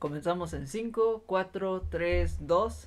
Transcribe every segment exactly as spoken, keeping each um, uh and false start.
Comenzamos en cinco, cuatro, tres, dos.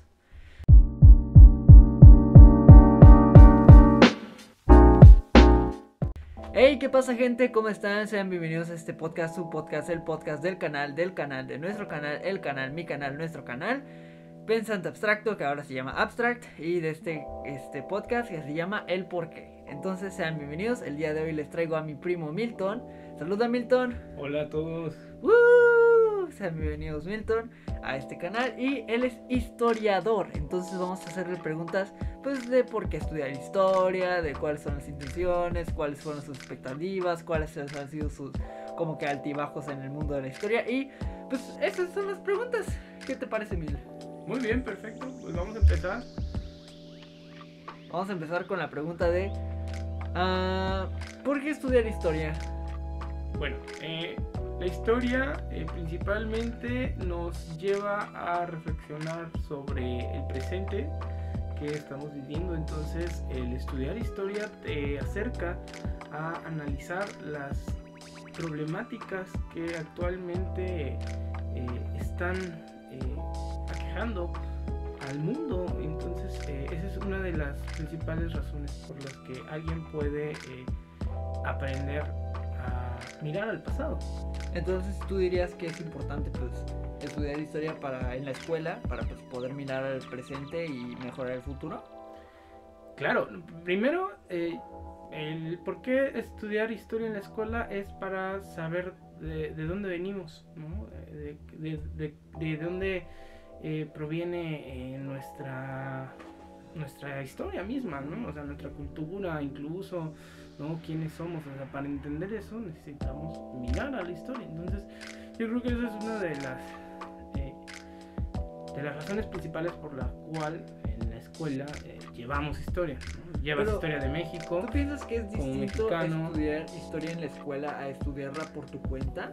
Hey, ¿qué pasa, gente? ¿Cómo están? Sean bienvenidos a este podcast, su podcast, el podcast del canal, del canal, de nuestro canal, el canal, mi canal, nuestro canal, Pensante Abstracto, que ahora se llama Abstract, y de este, este podcast que se llama El Porqué. Entonces sean bienvenidos. El día de hoy les traigo a mi primo Milton. Saluda, Milton. Hola a todos. ¡Woo! Sean bienvenidos, Milton, a este canal. Y él es historiador. Entonces vamos a hacerle preguntas pues de por qué estudiar historia, de cuáles son las intenciones, cuáles fueron sus expectativas, cuáles han sido sus como que altibajos en el mundo de la historia. Y pues esas son las preguntas. ¿Qué te parece, Mil? Muy bien, perfecto. Pues vamos a empezar. Vamos a empezar con la pregunta de uh, ¿por qué estudiar historia? Bueno, eh, la historia eh, principalmente nos lleva a reflexionar sobre el presente que estamos viviendo. Entonces, el estudiar historia te acerca a analizar las problemáticas que actualmente eh, están eh, aquejando al mundo. Entonces eh, esa es una de las principales razones por las que alguien puede eh, aprender a mirar al pasado. Entonces tú dirías que es importante pues estudiar historia para en la escuela para pues poder mirar al presente y mejorar el futuro. Claro, primero eh, el por qué estudiar historia en la escuela es para saber de, de dónde venimos, ¿no? de, de, de, de dónde Eh, proviene eh, nuestra nuestra historia misma, ¿no? O sea, nuestra cultura, incluso, ¿no? Quiénes somos. O sea, para entender eso necesitamos mirar a la historia. Entonces, yo creo que esa es una de las eh, de las razones principales por la cual en la escuela eh, llevamos historia, ¿no? Llevas Pero, historia de México. ¿tú piensas que es distinto mexicano, estudiar historia en la escuela a estudiarla por tu cuenta?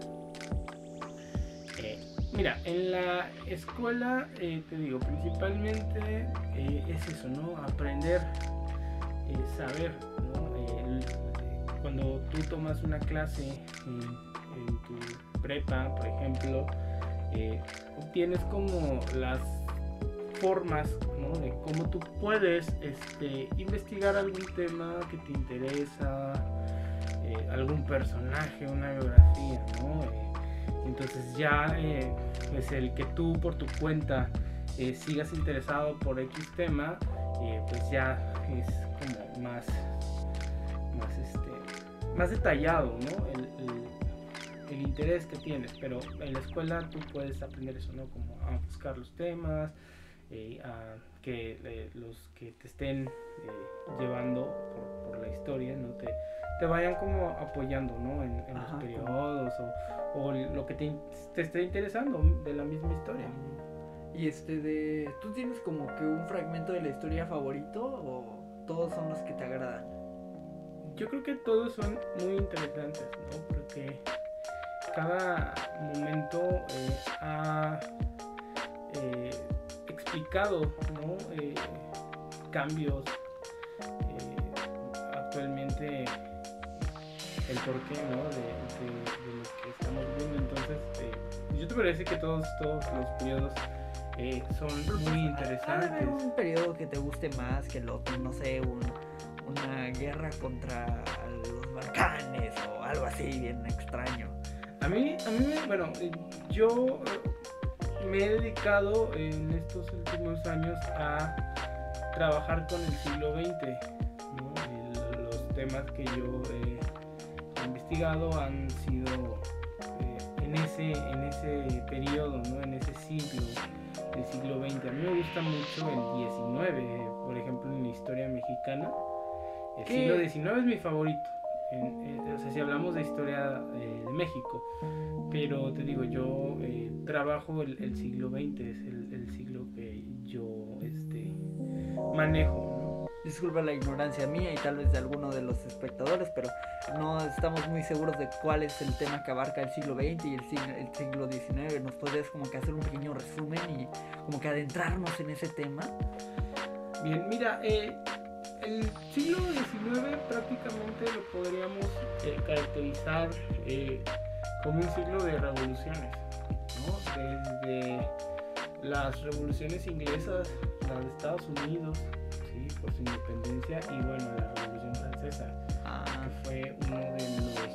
Eh, Mira, en la escuela, eh, te digo, principalmente eh, es eso, ¿no? Aprender, eh, saber, ¿no? El, cuando tú tomas una clase en, en tu prepa, por ejemplo, eh, obtienes como las formas, ¿no? De cómo tú puedes este, investigar algún tema que te interesa, eh, algún personaje, una biografía, ¿no? Eh, Entonces ya eh, pues el que tú por tu cuenta eh, sigas interesado por X tema, eh, pues ya es como más, más, este, más detallado, ¿no? El, el, el interés que tienes. Pero en la escuela tú puedes aprender eso, ¿no? Como a buscar los temas, eh, a que eh, los que te estén eh, llevando por, por la historia, ¿no? Te, te vayan como apoyando, ¿no? En, en los periodos o, o lo que te, te esté interesando de la misma historia. Y este de... ¿tú tienes como que un fragmento de la historia favorito o todos son los que te agradan? Yo creo que todos son muy interesantes, ¿no? Porque cada momento eh, ha eh, explicado, ¿no? Eh, cambios eh, actualmente, el porqué, ¿no? De, de, de lo que estamos viendo. Entonces eh, yo te podría decir que todos, todos los periodos eh, son muy interesantes. ¿Hay un periodo que te guste más que el otro? No sé, un, una guerra contra los Balcanes o algo así bien extraño. A mí, a mí bueno, yo me he dedicado en estos últimos años a trabajar con el siglo veinte, ¿no? El, los temas que yo he investigado han sido eh, en ese en ese periodo, ¿no? En ese siglo, el siglo veinte. A mí me gusta mucho el diecinueve, por ejemplo, en la historia mexicana. El ¿Qué? siglo diecinueve es mi favorito. En, en, o sea, si hablamos de historia eh, de México, pero te digo, yo eh, trabajo el, el siglo veinte, es el, el siglo que yo este, manejo, ¿no? Disculpa la ignorancia mía y tal vez de alguno de los espectadores, pero no estamos muy seguros de cuál es el tema que abarca el siglo veinte y el siglo, el siglo diecinueve. ¿Nos podrías como que hacer un pequeño resumen y como que adentrarnos en ese tema? Bien, mira, eh, el siglo diecinueve prácticamente lo podríamos eh, caracterizar eh, como un siglo de revoluciones, ¿no? Desde las revoluciones inglesas, las de Estados Unidos, sí, por su independencia, y bueno, la Revolución Francesa, Ah, que fue uno de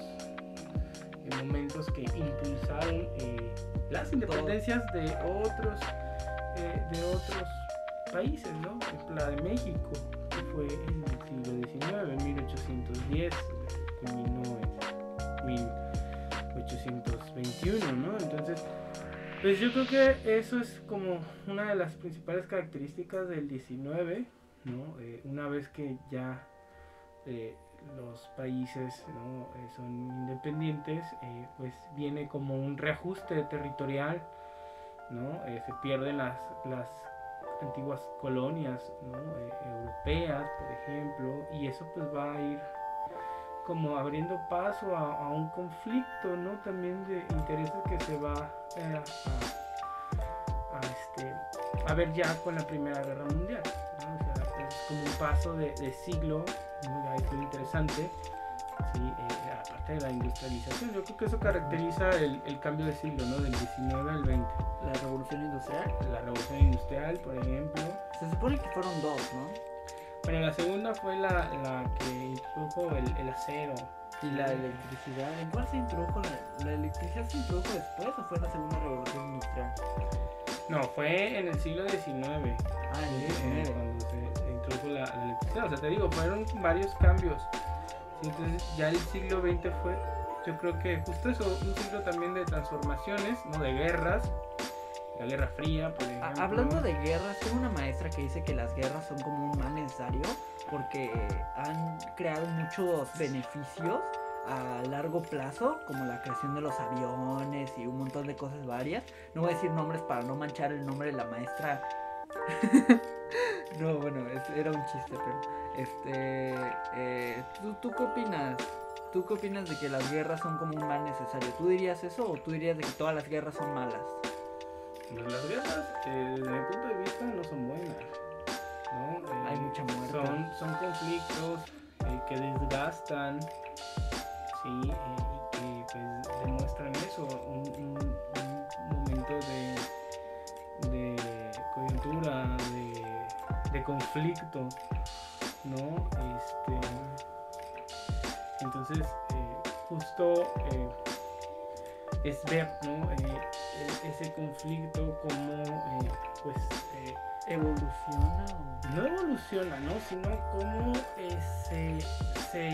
los eh, momentos que impulsaron eh, las independencias de otros eh, de otros países, ¿no? Por ejemplo, la de México, que fue en el siglo diecinueve, mil ochocientos diez, culminó en mil ochocientos veintiuno, ¿no? Entonces, pues yo creo que eso es como una de las principales características del diecinueve, ¿no? Eh, una vez que ya eh, los países, ¿no? eh, son independientes, eh, pues viene como un reajuste territorial, ¿no? Eh, se pierden las, las antiguas colonias, ¿no? eh, europeas, por ejemplo, y eso pues va a ir como abriendo paso a, a un conflicto, ¿no? También de intereses que se va eh, a, a, este, a ver ya con la Primera Guerra Mundial, ¿no? O sea, es como un paso de, de siglo, ¿no? Ya es muy interesante, ¿sí? Eh, aparte de la industrialización, yo creo que eso caracteriza el, el cambio de siglo, ¿no? Del diecinueve al veinte. la revolución industrial. La revolución industrial, por ejemplo. Se supone que fueron dos, ¿no? Bueno, la segunda fue la, la que introdujo el, el acero. Y la electricidad. ¿En cuál se introdujo la, la electricidad? ¿Se introdujo después o fue en la segunda revolución industrial? No, fue en el siglo diecinueve. Ah, en el Sí, eh, diecinueve. cuando se, se introdujo la, la electricidad. O sea, te digo, fueron varios cambios. Sí, entonces ya el siglo veinte fue, yo creo que justo eso, un siglo también de transformaciones, ¿no? De guerras. La Guerra Fría, por ejemplo. Ah, hablando de guerras, tengo una maestra que dice que las guerras son como un mal necesario porque han creado muchos beneficios a largo plazo, como la creación de los aviones y un montón de cosas varias. No voy a decir nombres para no manchar el nombre de la maestra. No, bueno, es- era un chiste, pero este, eh, ¿tú, ¿tú qué opinas? ¿Tú qué opinas de que las guerras son como un mal necesario? ¿Tú dirías eso o tú dirías de que todas las guerras son malas? Pues las guerras, eh, desde mi punto de vista, no son buenas, ¿no? Eh, Hay mucha muerte. Son, son conflictos eh, que desgastan, sí, eh, y que pues, demuestran eso, un, un- un momento de, de coyuntura, de, de conflicto, ¿no? Este, entonces, eh, justo eh, es ver, ¿no? Eh, e- ese conflicto como, eh, pues, eh, ¿Evoluciona o...? no evoluciona, ¿no? Sino cómo eh, se, se,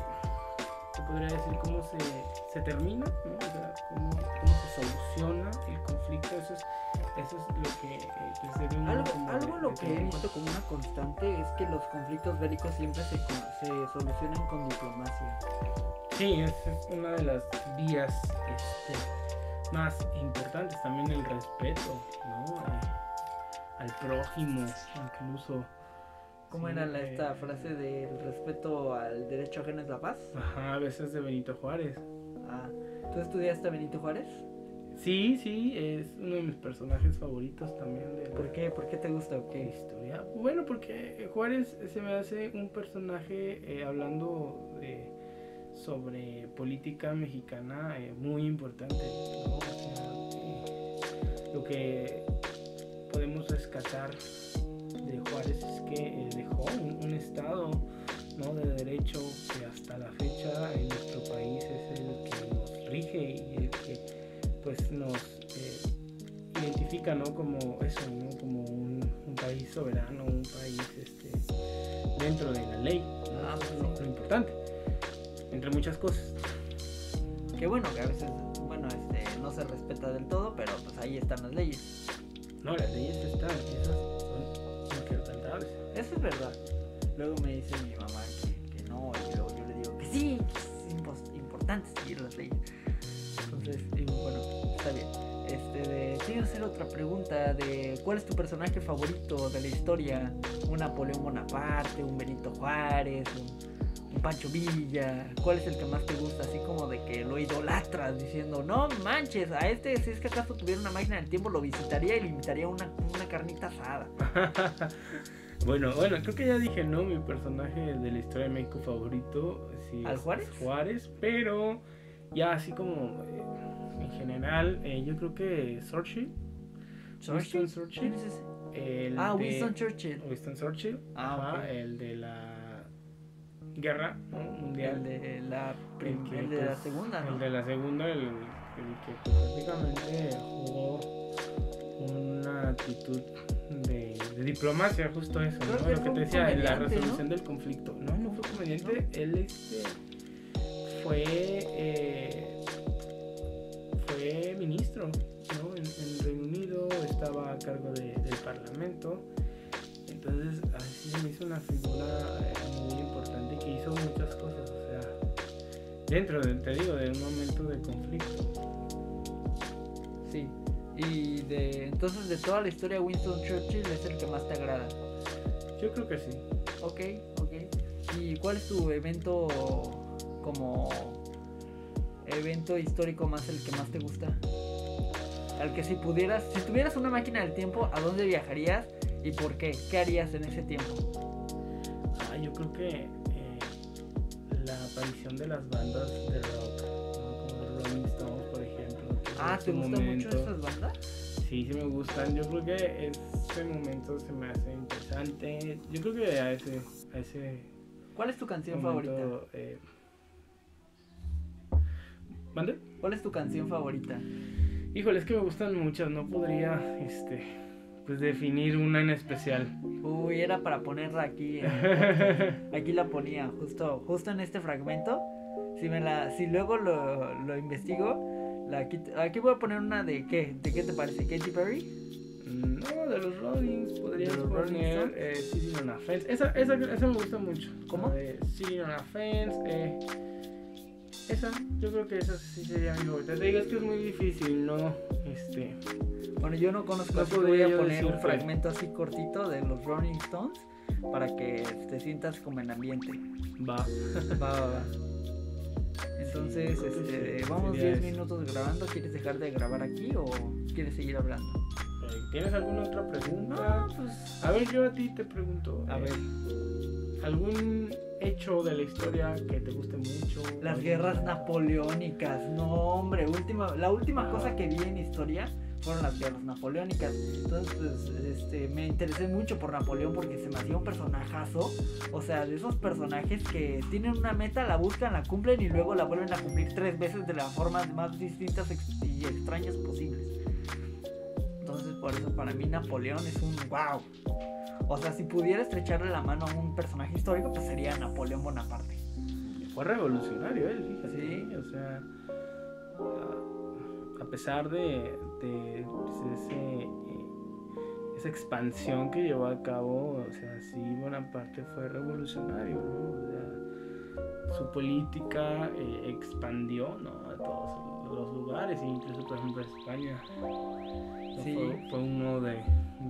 se podría decir, cómo se, se termina, ¿no? O sea, cómo, cómo se soluciona el conflicto. Eso es, eso es lo que eh, pues, debe uno Algo, como algo de- lo de que he tener en visto como una constante es que los conflictos bélicos siempre se, con- se solucionan con diplomacia. Sí, es, es una de las vías este, más importantes. También el respeto, ¿no? Eh, al prójimo, incluso. ¿Cómo Sí, era la, eh, esta frase del respeto al derecho ajeno es la paz? Ajá, a veces de Benito Juárez. Ah, ¿tú estudiaste a Benito Juárez? Sí, sí, es uno de mis personajes favoritos también de la ¿Por qué? ¿Por qué te gusta o qué? historia. Bueno, porque Juárez se me hace un personaje eh, hablando de, sobre política mexicana eh, muy importante, ¿no? O sea, eh, lo que podemos rescatar de Juárez es que eh, dejó un, un estado, ¿no? de derecho que hasta la fecha en nuestro país es el que nos rige y el que pues nos eh, identifica, ¿no? como eso, ¿no? como un, un país soberano, un país este, dentro de la ley, ¿no? Ah, Eso es sí. lo, lo importante, entre muchas cosas. Que bueno, que a veces, bueno, este, no se respeta del todo, pero pues ahí están las leyes. No, las leyes están, esas son inquebrantables. Eso es verdad. Luego me dice mi mamá que, que no, y luego yo le digo que sí, que es impos- importante seguir las leyes. Entonces, digo, bueno, está bien. Este, de, te iba a hacer otra pregunta de ¿cuál es tu personaje favorito de la historia? ¿Un Napoleón Bonaparte, un Benito Juárez, un, un Pancho Villa? ¿Cuál es el que más te gusta? Así como de que lo idolatras diciendo, no manches, a este si es que acaso tuviera una máquina del tiempo lo visitaría y le invitaría una, una carnita asada. Bueno, bueno, creo que ya dije, ¿no? Mi personaje de la historia de México favorito sí, ¿Al es- Juárez? es Juárez, pero ya así como eh, en general, eh, yo creo que Sorchi, ¿Churchill? Winston Churchill. ¿Quién es ese? El Ah, de- Winston Churchill. Winston Churchill. Ah, Ajá, ok. el de la guerra, ¿no? mundial. El de la, prim- El que, el de la pues, segunda, ¿no? El de la segunda, el, el que pues, prácticamente jugó una actitud de, de diplomacia, justo eso, Creo ¿no? que Lo fue que te un decía, la comediante, resolución ¿no? del conflicto. No, no fue comediante, él este, fue, eh, fue ministro, ¿no? En, en Reino Unido, estaba a cargo de, del parlamento. Entonces, así se me hizo una figura eh, muy importante que hizo muchas cosas, o sea, dentro, de, te digo, de un momento de conflicto. Sí. Y de entonces de toda la historia Winston Churchill es el que más te agrada. Yo creo que sí. Ok, ok. ¿Y cuál es tu evento como evento histórico más el que más te gusta? Al que si pudieras, si tuvieras una máquina del tiempo, ¿a dónde viajarías y por qué? ¿Qué harías en ese tiempo? Ah, yo creo que eh, la aparición de las bandas de rock, ¿no? Como los Rolling Stones, por ejemplo. que Ah, en ¿te su gustan momento- mucho esas bandas? Sí, sí me gustan. Yo creo que ese momento se me hace interesante. Yo creo que a ese, a ese ¿Cuál es tu canción momento, favorita? eh... ¿Mande? ¿Cuál es tu canción favorita? Híjole, es que me gustan muchas, no podría, este, pues definir una en especial. Uy, era para ponerla aquí. en- aquí la ponía, justo, justo en este fragmento. Si me la, si luego lo, lo investigo, la aquí, aquí voy a poner una de qué, de qué te parece, Katy Perry. No, de los Rollings podrías ¿De los Rolling poner Stones? eh, Sitting on a Fence. Esa, esa, esa me gusta mucho. ¿Cómo? La de Sitting on a Fence. Eh, esa, yo creo que esa sí sería mi favorita. Te digo, es que es muy difícil, ¿no? Este. Bueno, yo no conozco, No así que voy podría a yo poner un decirte. fragmento así cortito de los Rolling Stones para que te sientas como en ambiente. Va. Va, va, va. Entonces, Sí, creo que este, sí, vamos sería diez eso. minutos grabando. ¿Quieres dejar de grabar aquí o quieres seguir hablando? Eh, ¿Tienes alguna otra pregunta? No, pues. A ver, yo a ti te pregunto. A eh, ver. ¿Algún hecho de la historia que te guste mucho? Las ¿Algún- guerras napoleónicas, no hombre, última, la última cosa que vi en historia fueron las guerras napoleónicas. Entonces, pues, este, me interesé mucho por Napoleón porque se me hacía un personajazo. O sea, de esos personajes que tienen una meta, la buscan, la cumplen y luego la vuelven a cumplir tres veces de las formas más distintas ex- y extrañas posibles. Entonces, por eso para mí Napoleón es un wow. O sea, si pudiera estrecharle la mano a un personaje histórico, pues sería Napoleón Bonaparte. Fue revolucionario él, fíjate. Sí. O sea, a, a pesar de, de pues, ese, eh, esa expansión que llevó a cabo, o sea, sí, Bonaparte fue revolucionario, ¿no? O sea, su política eh, expandió, ¿no? A todos los lugares, incluso por ejemplo España. ¿no? Sí. Fue, fue uno de,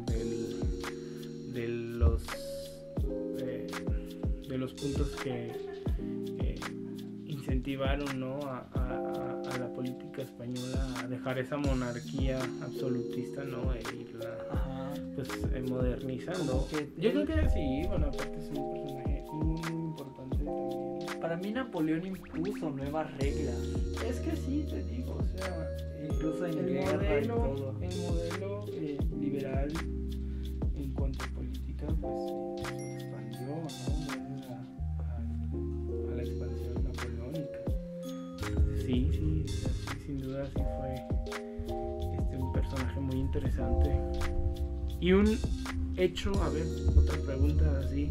del- de los eh, de los puntos que eh, incentivaron, ¿no? a, a- a la política española a dejar esa monarquía absolutista, ¿no? E irla Ajá. pues eh, modernizando. Como que Yo él- creo que sí, bueno, aparte es un personaje muy, muy importante también. Para mí Napoleón impuso nuevas reglas, Es que sí, te digo, o sea, incluso en el guerra modelo, y todo. el modelo eh, liberal en cuanto a política, pues eh, se expandió, ¿no? Gracias a, a- a la expansión napoleónica. Entonces, sí, sí, o sea, sí, sin duda sí fue este, un personaje muy interesante. Y un hecho, a ver, otra pregunta así.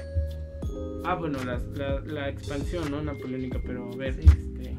Ah, bueno, la, la, la expansión, ¿no? Napoleónica, pero a ver, Sí. este,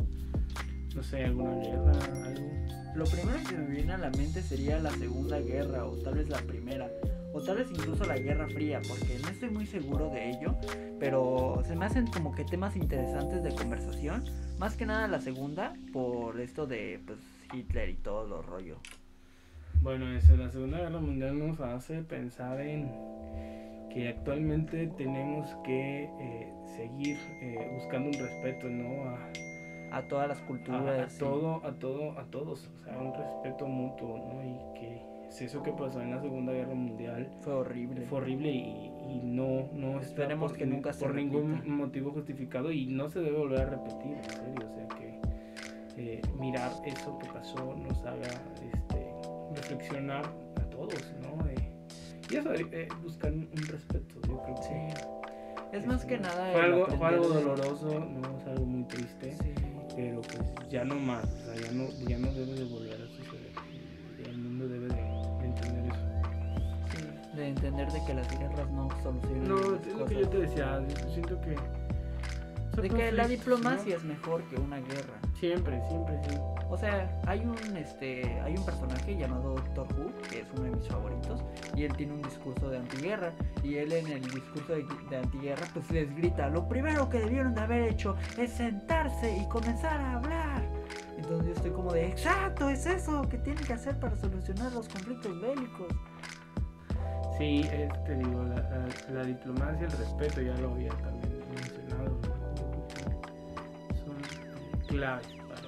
no sé, alguna guerra, algo. Lo primero que me viene a la mente sería la Segunda Guerra o tal vez la Primera o tal vez incluso la Guerra Fría, porque no estoy muy seguro de ello, pero se me hacen como que temas interesantes de conversación, más que nada la Segunda por esto de pues Hitler y todo lo rollo. Bueno, eso, la Segunda Guerra Mundial nos hace pensar en que actualmente tenemos que eh, seguir eh, buscando un respeto, ¿no? A, A todas las a, culturas. a sí. todo, a todo, a todos, o sea, un respeto mutuo, ¿no? Y que es eso que pasó en la Segunda Guerra Mundial. Fue horrible. Fue horrible y, y no, no está Esperemos por, que nunca se por ningún repita. motivo justificado y no se debe volver a repetir, en serio, o sea que eh, mirar eso que pasó nos haga este, reflexionar solucionar a todos, ¿no? Eh, y eso, eh, buscar un, un respeto, yo creo que Sí. Es este, más que nada. Fue el algo, fue aprender algo de- doloroso, ¿no? Es algo muy triste, Sí. pero pues ya no más, o sea, ya no, ya no debe de volver a suceder. Y el mundo debe de, de entender eso. Sí, de entender de que las guerras no solucionan No, las es lo cosas. que yo te decía, yo siento que... son De que la conflictos, diplomacia ¿no? es mejor que una guerra. Siempre, siempre, sí. O sea, hay un este hay un personaje llamado Doctor Who, que es uno de mis favoritos, y él tiene un discurso de antiguerra, y él en el discurso de, de antiguerra pues les grita: lo primero que debieron de haber hecho es sentarse y comenzar a hablar. Entonces yo estoy como de, exacto, es eso que tienen que hacer para solucionar los conflictos bélicos. Sí, es, te digo, la, la, la diplomacia, el respeto, ya lo había también mencionado, ¿no? Yo creo que son claves para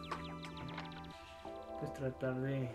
pues tratar de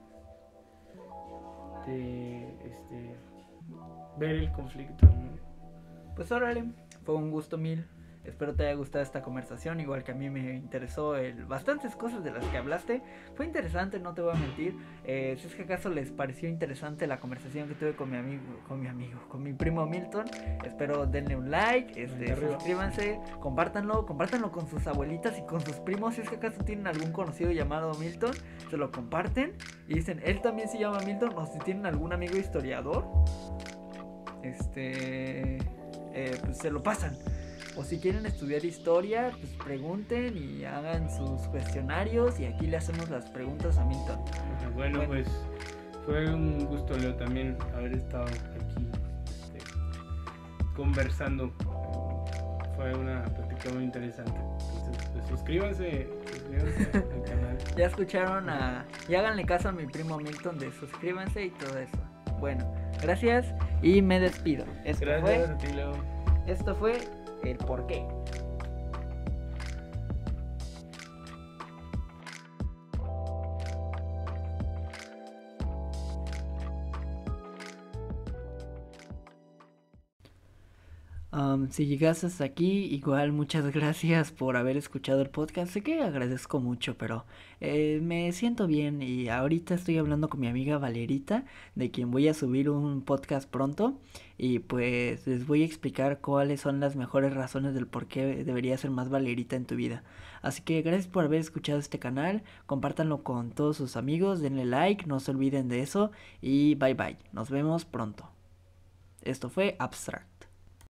de este ver el conflicto, ¿no? Pues órale, fue un gusto mil. Espero te haya gustado esta conversación, igual que a mí me interesó el, bastantes cosas de las que hablaste. Fue interesante, no te voy a mentir. Eh, si es que acaso les pareció interesante la conversación que tuve con mi amigo, con mi amigo, con mi primo Milton, espero denle un like, este, suscríbanse, compártanlo, compártanlo con sus abuelitas y con sus primos. Si es que acaso tienen algún conocido llamado Milton, se lo comparten y dicen, él también se llama Milton. O si tienen algún amigo historiador, este, eh, pues se lo pasan. O si quieren estudiar historia, pues pregunten y hagan sus cuestionarios y aquí le hacemos las preguntas a Milton. Bueno, bueno. pues fue un gusto, Leo, también haber estado aquí este, conversando. Fue una plática muy interesante. Entonces, pues, suscríbanse, suscríbanse al canal. Ya escucharon a... Y háganle caso a mi primo Milton de suscríbanse y todo eso. Bueno, gracias y me despido. Esto Gracias fue, a ti, Leo. Esto fue el porqué. Um, si llegas hasta aquí, igual muchas gracias por haber escuchado el podcast. Sé que agradezco mucho, pero eh, me siento bien y ahorita estoy hablando con mi amiga Valerita, de quien voy a subir un podcast pronto, y pues les voy a explicar cuáles son las mejores razones del por qué debería ser más Valerita en tu vida. Así que gracias por haber escuchado este canal, compártanlo con todos sus amigos, denle like, no se olviden de eso y bye bye, nos vemos pronto. Esto fue Abstract.